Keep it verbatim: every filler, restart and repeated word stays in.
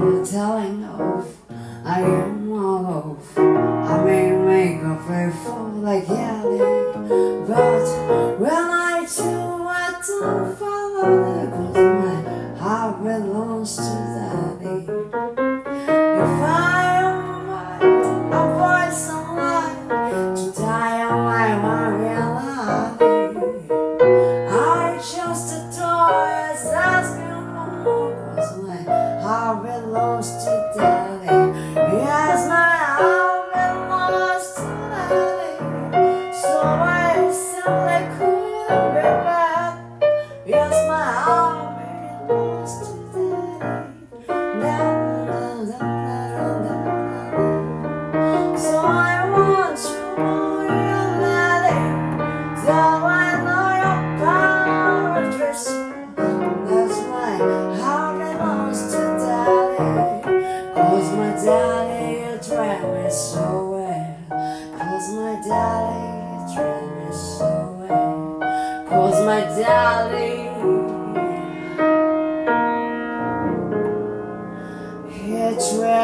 the telling of I am all of I may make a faithful like Yali, but when I do I don't follow that, cause my heart belongs to Daddy. If I am right, a voice on light to die on my one reality. I just adore as asking for more, cause my heart belongs to Daddy. Yes, my heart belongs to Daddy. So I simply couldn't be bad. Yes, my heart belongs to Daddy. Da, da, da, da, da, da. So I want you more, your Daddy. So I know your power drifts. That's why heart belongs to Daddy. Cause my Daddy, you treat me so well. Cause my Daddy, you treat me so well. Cause my Daddy, he treats